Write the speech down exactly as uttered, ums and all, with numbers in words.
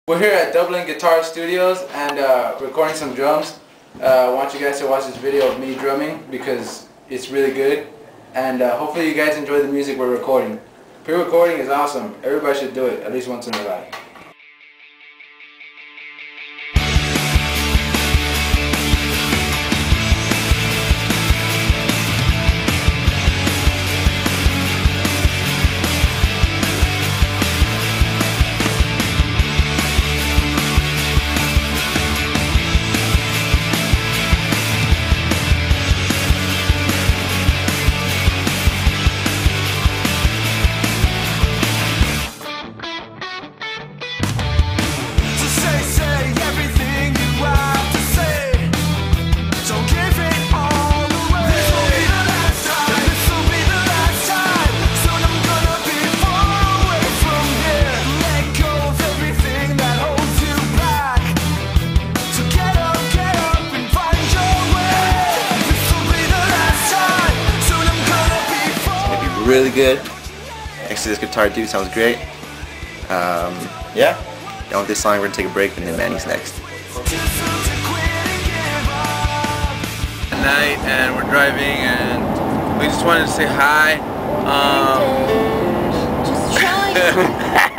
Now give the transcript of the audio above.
We're here at Dublin Guitar Studios and uh, recording some drums. Uh, I want you guys to watch this video of me drumming because it's really good. And uh, hopefully you guys enjoy the music we're recording. Pre-recording is awesome. Everybody should do it at least once in their life. Really good. Next to this guitar dude, sounds great. Um, yeah. Down with this song, we're gonna take a break and then Manny's next. At night and we're driving and we just wanted to say hi. Um, Just chilling.